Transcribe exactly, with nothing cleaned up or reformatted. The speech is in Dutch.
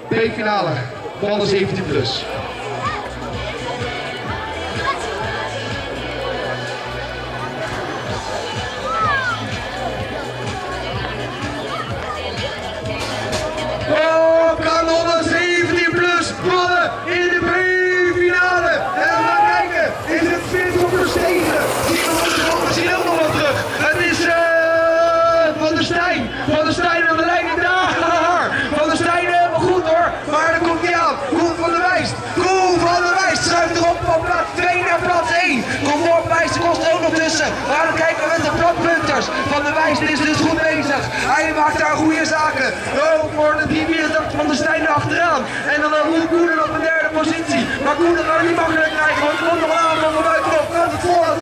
B-finale van de zeventien plus. Oh, Kanon zeventien plus mannen in de B-finale. En we gaan kijken, is het veertig plus negen? We zien helemaal wat terug. Het is uh, Van der Stijn. Van der Stijn aan de leiding daar. Van der Stijn helemaal goed hoor. Maar er komt hij aan. Koen van der Wijst. Koen van der Wijst schuift erop van plaats twee naar plaats één. Komt voor Wijst, er kost er ook nog tussen. We gaan kijken met de platpunters. Van der Wijst is dus goed bezig. Hij maakt daar goede zaken. Oh, voor de drie vierentachtig van der Stijn achteraan. En dan Roel Koenen op de derde positie. Maar Koenen gaat niet makkelijk krijgen, want er komt nog een aanval van buitenop. Kan het voor.